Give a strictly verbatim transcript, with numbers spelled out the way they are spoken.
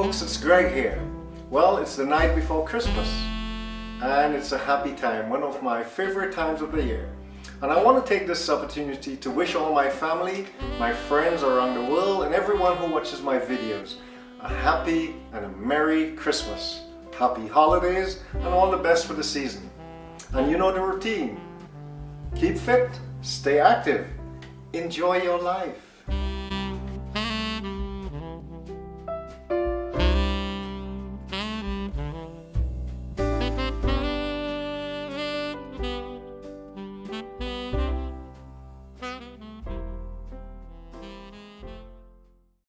folks, it's Greg here. Well, it's the night before Christmas and it's a happy time, one of my favorite times of the year. And I want to take this opportunity to wish all my family, my friends around the world and everyone who watches my videos a happy and a Merry Christmas. Happy holidays and all the best for the season. And you know the routine. Keep fit, stay active, enjoy your life.